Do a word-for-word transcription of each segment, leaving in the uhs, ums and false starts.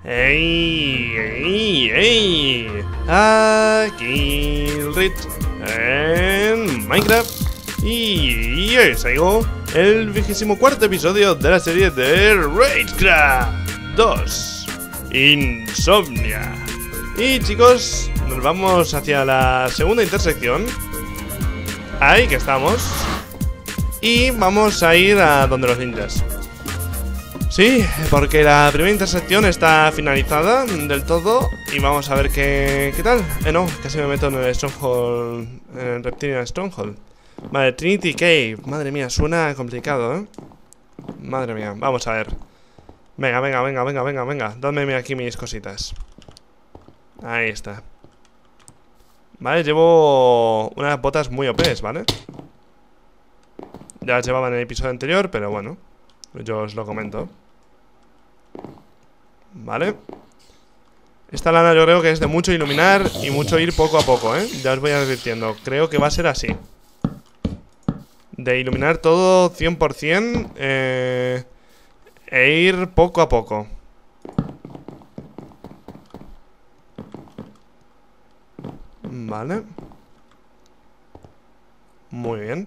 ¡Ey! ¡Ey! ¡Ey! Aquí Rich en Minecraft. Y hoy os traigo el vigésimo cuarto episodio de la serie de Ragecraft dos Insomnia. Y chicos, nos vamos hacia la segunda intersección. Ahí que estamos. Y vamos a ir a donde los ninjas. Sí, porque la primera intersección está finalizada del todo. Y vamos a ver qué, qué tal. Eh, no, casi me meto en el Stronghold, en el Reptilian Stronghold. Vale, Trinity Cave. Madre mía, suena complicado, ¿eh? Madre mía, vamos a ver. Venga, venga, venga, venga, venga, venga. Dadme aquí mis cositas. Ahí está. Vale, llevo unas botas muy O Pes, ¿vale? Ya las llevaba en el episodio anterior, pero bueno, yo os lo comento. Vale. Esta lana yo creo que es de mucho iluminar y mucho ir poco a poco, ¿eh? Ya os voy advirtiendo. Creo que va a ser así. De iluminar todo cien por cien eh, e ir poco a poco. Vale. Muy bien.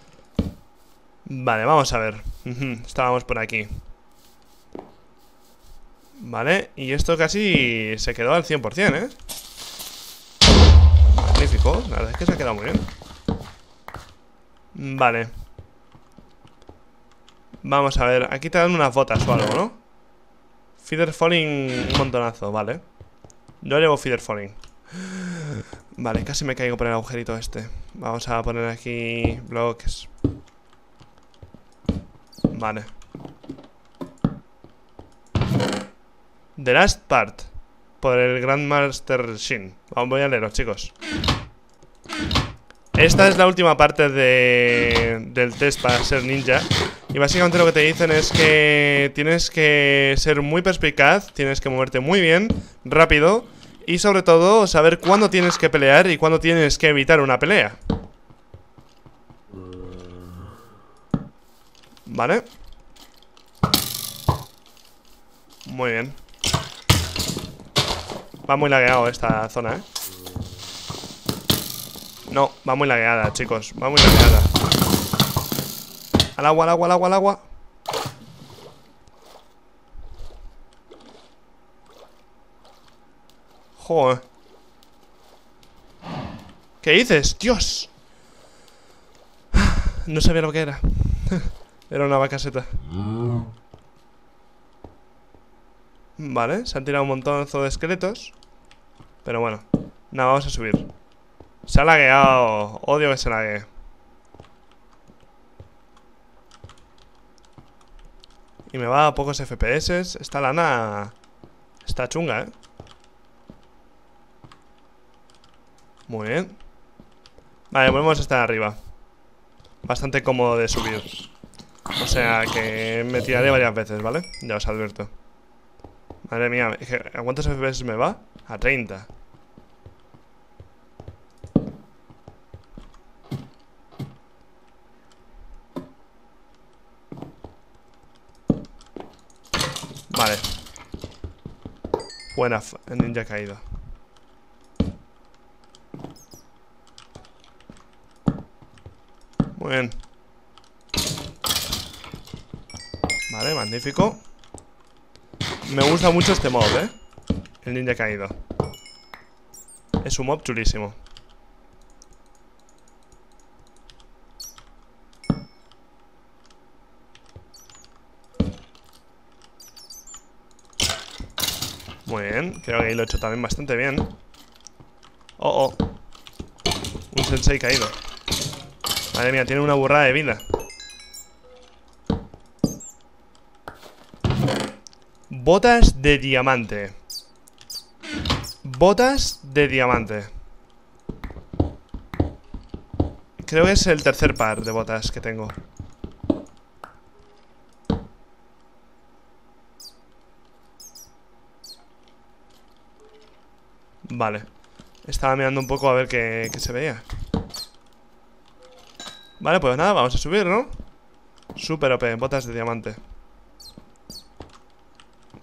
Vale, vamos a ver. Estábamos por aquí. Vale, y esto casi se quedó al cien por cien, ¿eh? Magnífico, la verdad es que se ha quedado muy bien. Vale. Vamos a ver, aquí te dan unas botas o algo, ¿no? Feather falling un montonazo, vale. Yo llevo feather falling. Vale, casi me caigo por el agujerito este. Vamos a poner aquí bloques. Vale. The Last Part, por el Grandmaster Shin. Vamos, voy a leeros, chicos. Esta es la última parte de, del test para ser ninja. Y básicamente lo que te dicen es que tienes que ser muy perspicaz, tienes que moverte muy bien, rápido, y sobre todo saber cuándo tienes que pelear y cuándo tienes que evitar una pelea. Vale. Muy bien. Va muy lagueado esta zona, ¿eh? No, va muy lagueada, chicos. Va muy lagueada. Al agua, al agua, al agua, al agua. Joder. ¿Qué dices? ¡Dios! No sabía lo que era. Era una vacaseta. Vale, se han tirado un montonazo de esqueletos. Pero bueno, nada, vamos a subir. Se ha lagueado. Odio que se laguee. Y me va a pocos F P S. Esta lana está chunga, ¿eh? Muy bien. Vale, volvemos a estar arriba. Bastante cómodo de subir. O sea que me tiraré varias veces, ¿vale? Ya os advierto. Madre mía, ¿a cuántos F P S me va? A treinta. Vale. Buena, el ninja ha caído. Muy bien. Vale, magnífico. Me gusta mucho este mob, ¿eh? El ninja caído. Es un mob chulísimo. Muy bien, creo que ahí lo he hecho también bastante bien. Oh, oh. Un sensei caído. Madre mía, tiene una burrada de vida. Botas de diamante. Botas de diamante. Creo que es el tercer par de botas que tengo. Vale. Estaba mirando un poco a ver qué, qué se veía. Vale, pues nada, vamos a subir, ¿no? Super O P, botas de diamante.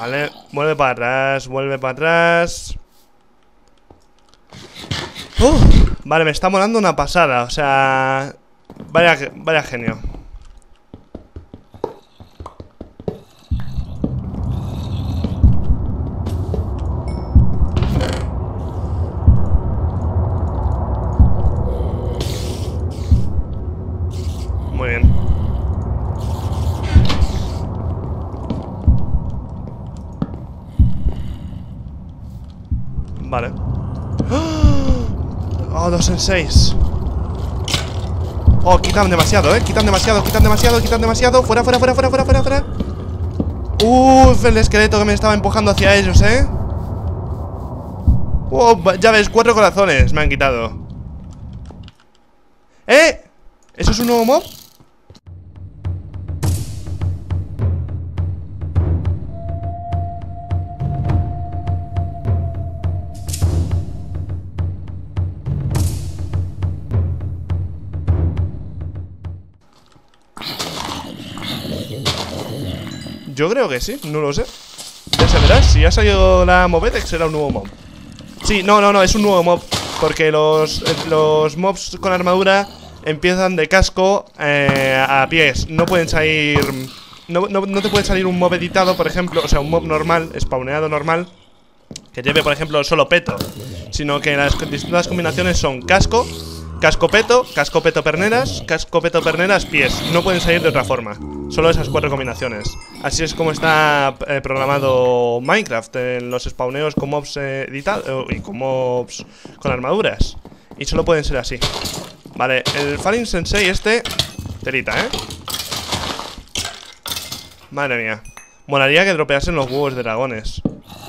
Vale, vuelve para atrás, vuelve para atrás. Uh, vale, me está molando una pasada. O sea, vaya, vaya genio. Muy bien. Vale. Oh, dos en seis. Oh, quitan demasiado, eh. Quitan demasiado, quitan demasiado, quitan demasiado. Fuera, fuera, fuera, fuera, fuera, fuera, fuera. Uff, el esqueleto que me estaba empujando hacia ellos, eh. Oh, ya ves, cuatro corazones me han quitado. ¿Eh? ¿Eso es un nuevo mob? Yo creo que sí, no lo sé. Ya se verá, si ha salido la Movedex será un nuevo mob. Sí, no, no, no, es un nuevo mob. Porque los, los mobs con armadura empiezan de casco eh, a pies. No pueden salir... No, no, no te puede salir un mob editado, por ejemplo. O sea, un mob normal, spawneado normal, que lleve, por ejemplo, solo peto. Sino que las distintas combinaciones son casco, casco peto, casco peto perneras, casco peto perneras, pies. No pueden salir de otra forma. Solo esas cuatro combinaciones. Así es como está eh, programado Minecraft, en los spawneos con mobs eh, editados y con mobs con armaduras. Y solo pueden ser así. Vale, el Falling Sensei este, telita, ¿eh? Madre mía. Molaría que dropeasen los huevos de dragones.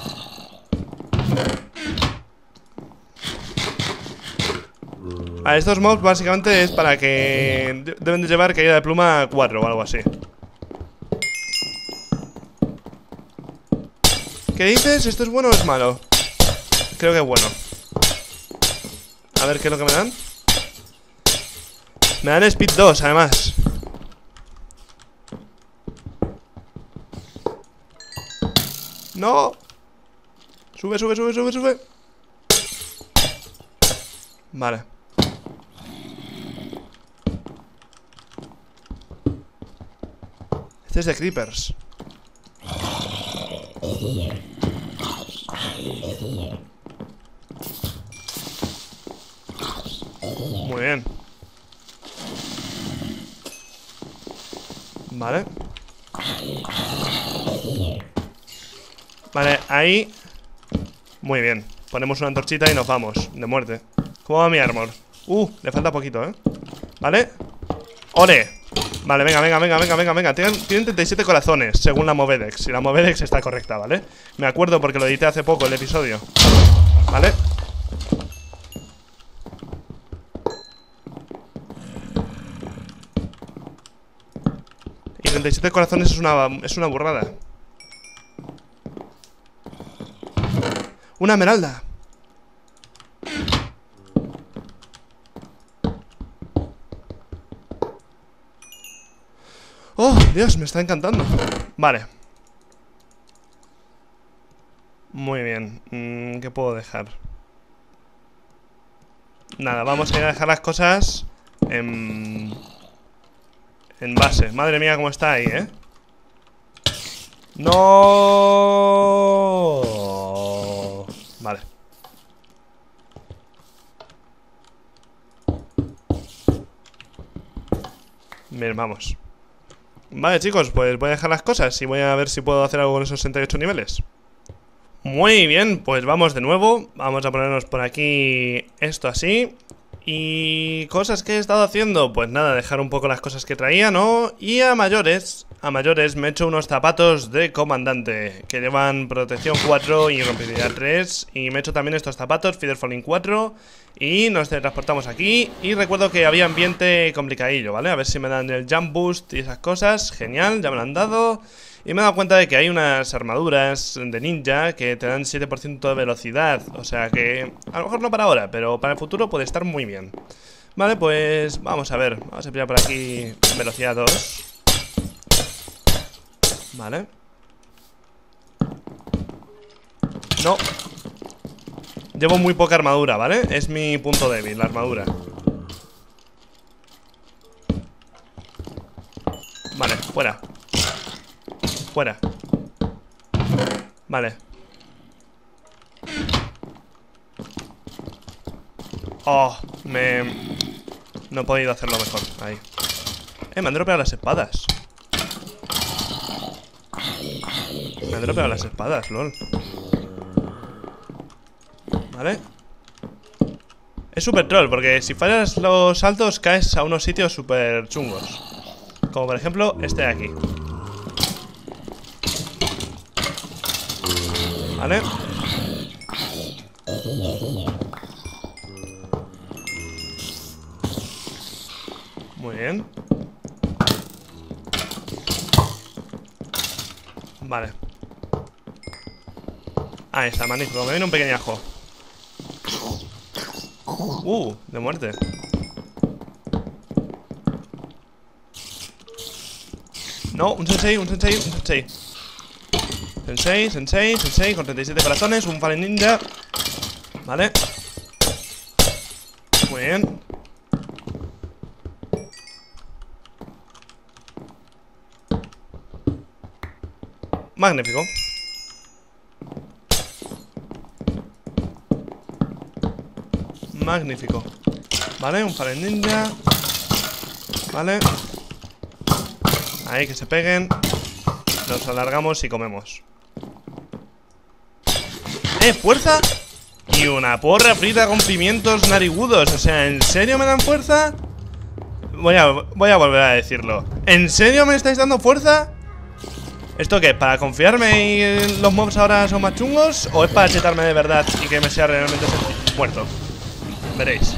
A estos mobs básicamente es para que de deben de llevar caída de pluma cuatro o algo así. ¿Qué dices? ¿Esto es bueno o es malo? Creo que es bueno. A ver qué es lo que me dan. Me dan Speed dos además. No. Sube, sube, sube, sube, sube. Vale. Este es de creepers. Muy bien. Vale. Vale, ahí. Muy bien. Ponemos una antorchita y nos vamos. De muerte. ¿Cómo va mi armor? Uh, le falta poquito, ¿eh? Vale. ¡Ole! Vale, venga, venga, venga, venga, venga, venga. Tienen, tienen treinta y siete corazones, según la Movedex. Y la Movedex está correcta, ¿vale? Me acuerdo porque lo edité hace poco el episodio. ¿Vale? Y treinta y siete corazones es una, es una burrada. Una esmeralda. Oh, Dios, me está encantando. Vale. Muy bien. mm, ¿Qué puedo dejar? Nada, vamos a ir a dejar las cosas en, en base. Madre mía, cómo está ahí, ¿eh? No. Vale. Bien, vamos. Vale, chicos, pues voy a dejar las cosas y voy a ver si puedo hacer algo con esos sesenta y ocho niveles. Muy bien, pues vamos de nuevo. Vamos a ponernos por aquí esto así. Y cosas que he estado haciendo, pues nada, dejar un poco las cosas que traía, ¿no? Y a mayores, a mayores me he hecho unos zapatos de comandante que llevan protección cuatro y rompibilidad tres. Y me he hecho también estos zapatos, Feather Falling cuatro. Y nos transportamos aquí. Y recuerdo que había ambiente complicadillo, ¿vale? A ver si me dan el jump boost y esas cosas. Genial, ya me lo han dado. Y me he dado cuenta de que hay unas armaduras de ninja que te dan siete por ciento de velocidad. O sea que a lo mejor no para ahora, pero para el futuro puede estar muy bien. Vale, pues vamos a ver. Vamos a pillar por aquí velocidad dos. Vale. No. Llevo muy poca armadura, ¿vale? Es mi punto débil, la armadura. Vale, fuera. Fuera. Vale. Oh, me... No he podido hacerlo mejor. Ahí. Eh, me han dropeado las espadas. Me han dropeado las espadas, lol. Vale. Es super troll, porque si fallas los saltos caes a unos sitios super chungos. Como por ejemplo este de aquí. Vale. Muy bien. Vale. Ahí está, magnífico. Me viene un pequeño ajo. Uh, de muerte. No, un sensei, un sensei, un sensei. Sensei, sensei, sensei, con treinta y siete corazones, un Fallen Ninja. Vale. Muy bien. Magnífico. Magnífico. Vale, un Fallen Ninja. Vale. Ahí, que se peguen. Nos alargamos y comemos. ¡Eh, fuerza! Y una porra frita con pimientos narigudos. O sea, ¿en serio me dan fuerza? Voy a, voy a volver a decirlo. ¿En serio me estáis dando fuerza? ¿Esto qué? ¿Para confiarme y los mobs ahora son más chungos? ¿O es para chetarme de verdad y que me sea realmente muerto? Veréis.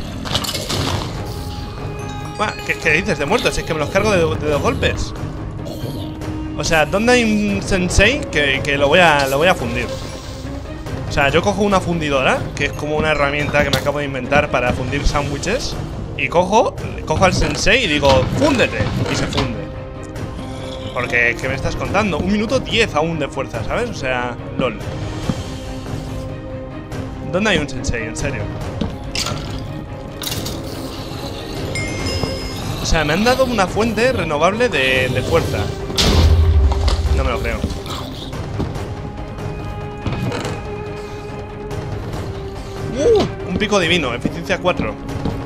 ¿Qué, ¿Qué dices de muertos? Es que me los cargo de, de dos golpes. O sea, ¿dónde hay un sensei que, que lo, voy a, lo voy a fundir? O sea, yo cojo una fundidora, que es como una herramienta que me acabo de inventar para fundir sándwiches. Y cojo, cojo al sensei y digo, ¡fúndete! Y se funde. Porque, ¿qué me estás contando? Un minuto diez aún de fuerza, ¿sabes? O sea, lol. ¿Dónde hay un sensei? En serio. O sea, me han dado una fuente renovable de, de fuerza. No me lo creo. ¡Uh! Un pico divino, eficiencia cuatro.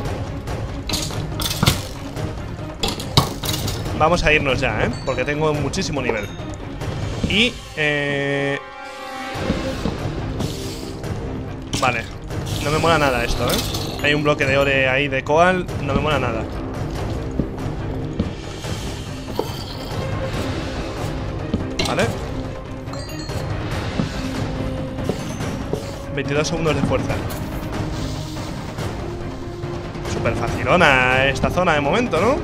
Vamos a irnos ya, ¿eh? Porque tengo muchísimo nivel. Y, eh... Vale. No me mola nada esto, ¿eh? Hay un bloque de ore ahí de coal. No me mola nada. Vale. veintidós segundos de fuerza. Súper facilona esta zona de momento, ¿no?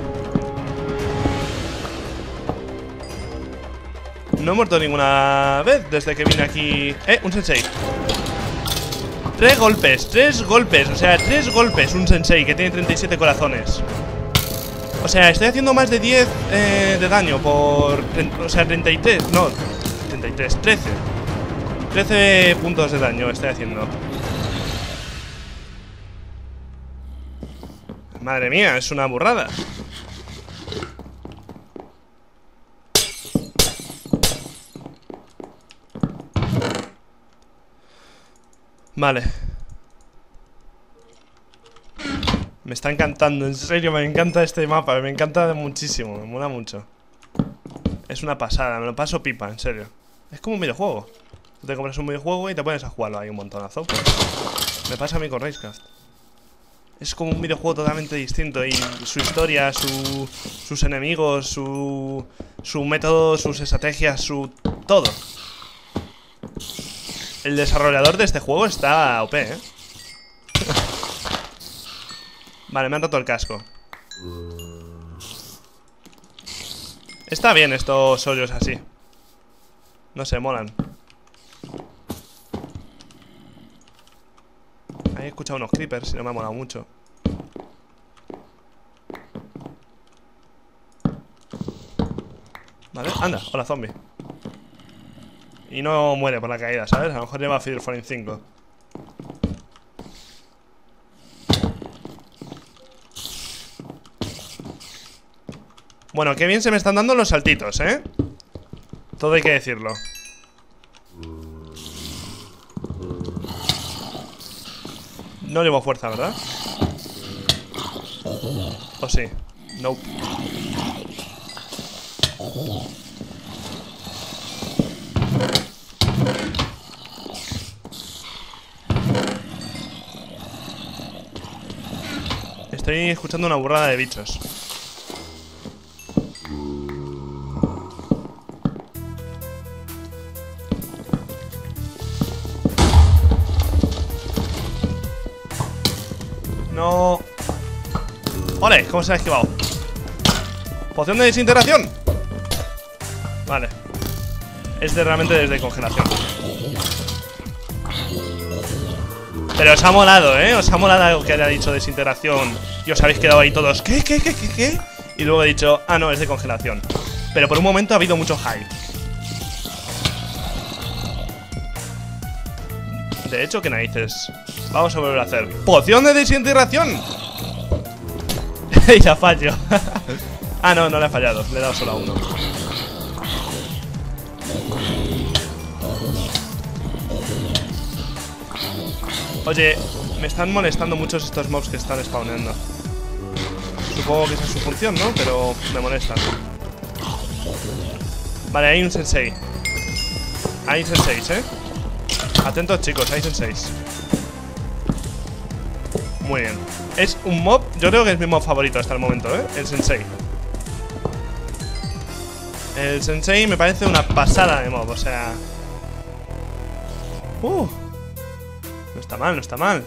No he muerto ninguna vez desde que vine aquí. Eh, un sensei. Tres golpes, tres golpes. O sea, tres golpes un sensei que tiene treinta y siete corazones. O sea, estoy haciendo más de diez eh, de daño por... O sea, treinta y tres, no, treinta y tres, trece. trece puntos de daño estoy haciendo. Madre mía, es una burrada. Vale. Me está encantando, en serio, me encanta este mapa. Me encanta muchísimo, me mola mucho. Es una pasada, me lo paso pipa, en serio. Es como un videojuego. Tú te compras un videojuego y te pones a jugarlo ahí un montonazo. Pues me pasa a mí con Racecraft. Es como un videojuego totalmente distinto. Y su historia, su, sus enemigos, su, su método, sus estrategias, su... todo. El desarrollador de este juego está O P, ¿eh? Vale, me han roto el casco. Está bien estos hoyos así. No sé, molan. Ahí he escuchado unos creepers y no me ha molado mucho. Vale, anda, hola zombie. y no muere por la caída, ¿sabes? A lo mejor lleva Fear Falling cinco. Bueno, qué bien se me están dando los saltitos, ¿eh? Todo hay que decirlo. No llevo fuerza, ¿verdad? ¿O sí? Nope. Estoy escuchando una burrada de bichos. No. ¡Ole! ¿Cómo se ha esquivado? Poción de desintegración. Vale. Es de realmente desde congelación. Pero os ha molado, ¿eh? Os ha molado que haya dicho desintegración. Y os habéis quedado ahí todos. ¿Qué, qué, qué, qué, qué? Y luego he dicho, ah, no, es de congelación. Pero por un momento ha habido mucho hype. De hecho, ¿qué narices? Vamos a volver a hacer poción de desintegración. Y ya fallo. Ah, no, no le ha fallado. Le he dado solo a uno. Oye, me están molestando muchos estos mobs que están spawnando. Supongo que esa es su función, ¿no? Pero me molestan. Vale, hay un sensei. Hay senseis, ¿eh? Atentos, chicos, hay senseis. Muy bien. Es un mob, yo creo que es mi mob favorito hasta el momento, ¿eh? El sensei. El sensei me parece una pasada de mob, o sea... Uh, no está mal, no está mal.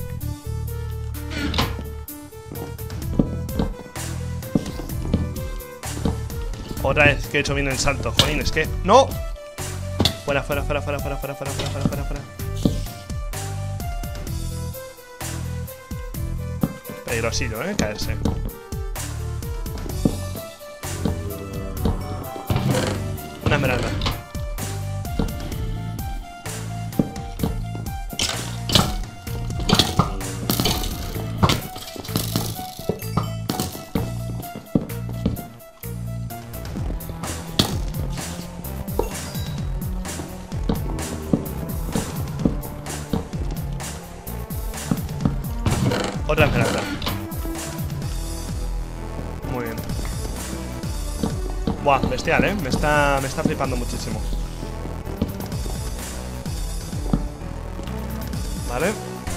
Otra vez que he hecho bien el salto, jolín, es que... ¡No! Fuera, fuera, fuera, fuera, fuera, fuera, fuera, fuera, fuera, fuera, fuera. Peligrosillo, eh, caerse. Una esmeralda. Otra esmeralda. Muy bien. Buah, bestial, eh. Me está, me está flipando muchísimo. Vale.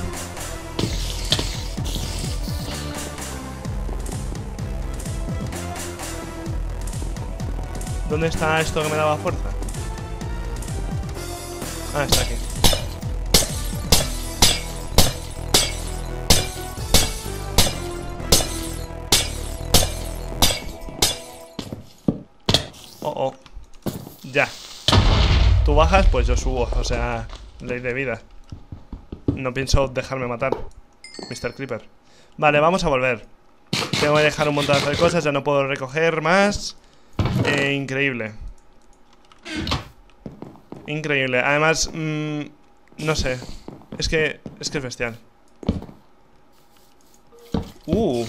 ¿Dónde está esto que me daba fuerza? Ah, está aquí. Oh, oh. Ya. Tú bajas, pues yo subo. O sea, ley de vida. No pienso dejarme matar, mister Creeper. Vale, vamos a volver. Tengo que dejar un montón de cosas. Ya no puedo recoger más. eh, Increíble. Increíble. Además, mmm, no sé. Es que, es que es bestial. Uh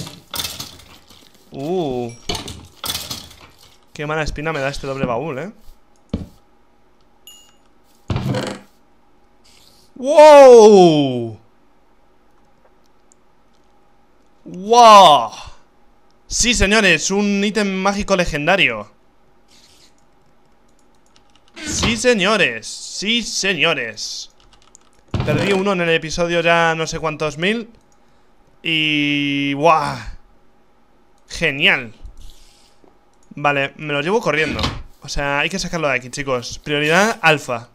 Uh Qué mala espina me da este doble baúl, eh. ¡Wow! ¡Wow! Sí, señores, un ítem mágico legendario. Sí, señores. Sí, señores. Perdí uno en el episodio ya no sé cuántos mil. Y... ¡wow! Genial. Vale, me lo llevo corriendo. O sea, hay que sacarlo de aquí, chicos. Prioridad alfa.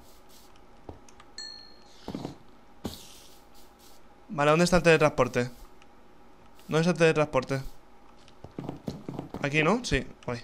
Vale, ¿dónde está el teletransporte? ¿Dónde está el teletransporte? Aquí, ¿no? Sí, voy.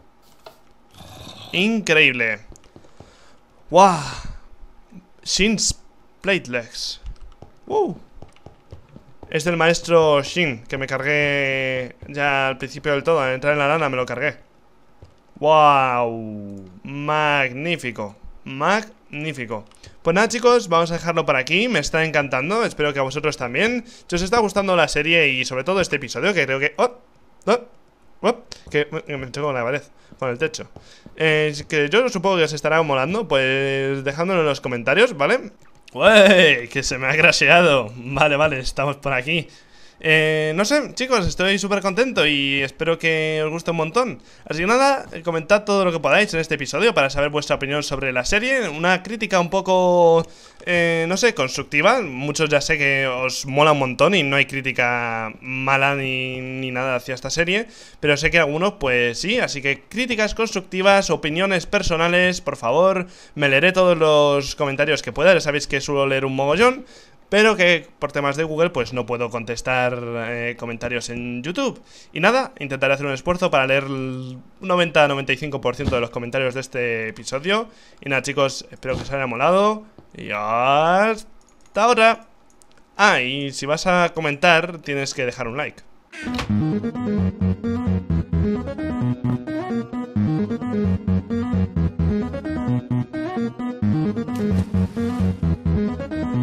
Increíble. ¡Wow! Shin's Platelets. ¡Uh! Es del maestro Shin, que me cargué ya al principio del todo. Al entrar en la lana me lo cargué. ¡Wow! Magnífico. magnífico. Pues nada, chicos, vamos a dejarlo por aquí. Me está encantando, espero que a vosotros también. Si os está gustando la serie y sobre todo este episodio, que creo que... ¡Oh! ¡Oh! ¡Oh! Que me choco con la pared, con el techo. eh, Que yo supongo que os estará molando. Pues dejádmelo en los comentarios, ¿vale? ¡Uey! Que se me ha crasheado. Vale, vale, estamos por aquí. Eh, no sé, chicos, estoy súper contento y espero que os guste un montón. Así que nada, comentad todo lo que podáis en este episodio para saber vuestra opinión sobre la serie. Una crítica un poco, eh, no sé, constructiva. Muchos ya sé que os mola un montón y no hay crítica mala ni, ni nada hacia esta serie, pero sé que algunos pues sí, así que críticas constructivas, opiniones personales, por favor. Me leeré todos los comentarios que pueda, ya sabéis que suelo leer un mogollón, pero que por temas de Google pues no puedo contestar eh, comentarios en YouTube. Y nada, intentaré hacer un esfuerzo para leer el noventa a noventa y cinco por ciento de los comentarios de este episodio. Y nada, chicos, espero que os haya molado y hasta ahora. Ah, y si vas a comentar tienes que dejar un like.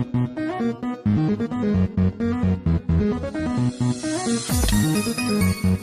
Thank you.